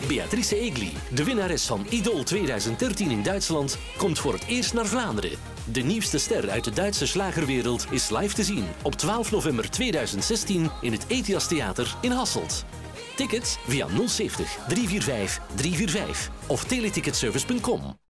Beatrice Egli, de winnares van Idol 2013 in Duitsland, komt voor het eerst naar Vlaanderen. De nieuwste ster uit de Duitse slagerwereld is live te zien op 12 november 2016 in het Ethias Theater in Hasselt. Tickets via 070 345 345 of teleticketservice.com.